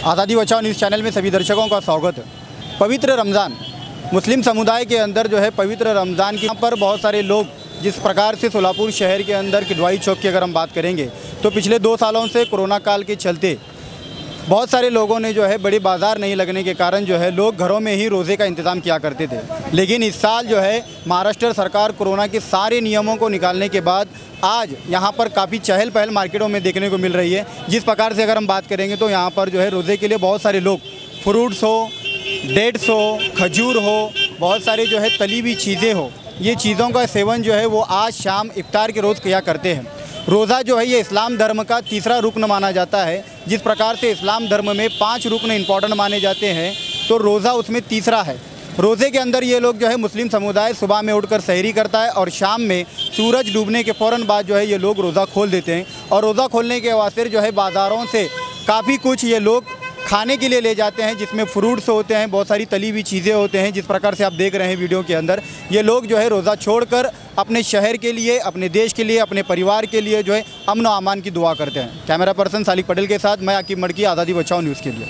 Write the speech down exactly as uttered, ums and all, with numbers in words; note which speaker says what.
Speaker 1: आज़ादी बचाओ news channel में सभी दर्शकों का स्वागत है। पवित्र रमज़ान मुस्लिम समुदाय के अंदर जो है पवित्र रमज़ान के यहाँ पर बहुत सारे लोग जिस प्रकार से सोलापुर शहर के अंदर किडवाई चौक की अगर हम बात करेंगे तो पिछले दो सालों से कोरोना काल के चलते बहुत सारे लोगों ने जो है बड़े बाज़ार नहीं लगने के कारण जो है लोग घरों में ही रोज़े का इंतज़ाम किया करते थे। लेकिन इस साल जो है महाराष्ट्र सरकार कोरोना के सारे नियमों को निकालने के बाद आज यहाँ पर काफ़ी चहल पहल मार्केटों में देखने को मिल रही है। जिस प्रकार से अगर हम बात करेंगे तो यहाँ पर जो है रोज़े के लिए बहुत सारे लोग फ्रूट्स हो, डेट्स हो, खजूर हो, बहुत सारे जो है तली हुई चीज़ें हो, ये चीज़ों का सेवन जो है वो आज शाम इफ्तार के रोज़ किया करते हैं। रोज़ा जो है ये इस्लाम धर्म का तीसरा रुकन माना जाता है। जिस प्रकार से इस्लाम धर्म में पांच रुकन इंपॉर्टेंट माने जाते हैं तो रोज़ा उसमें तीसरा है। रोज़े के अंदर ये लोग जो है मुस्लिम समुदाय सुबह में उठकर सहरी करता है और शाम में सूरज डूबने के फ़ौरन बाद जो है ये लोग रोज़ा खोल देते हैं। और रोज़ा खोलने के वास्ते जो है बाज़ारों से काफ़ी कुछ ये लोग खाने के लिए ले जाते हैं, जिसमें फ्रूट्स होते हैं, बहुत सारी तली हुई चीज़ें होते हैं। जिस प्रकार से आप देख रहे हैं वीडियो के अंदर, ये लोग जो है रोज़ा छोड़कर अपने शहर के लिए, अपने देश के लिए, अपने परिवार के लिए जो है अमन और अमान की दुआ करते हैं। कैमरा पर्सन सालिक पटेल के साथ मैं आकिब मडकी, आज़ादी बचाओ न्यूज़ के लिए।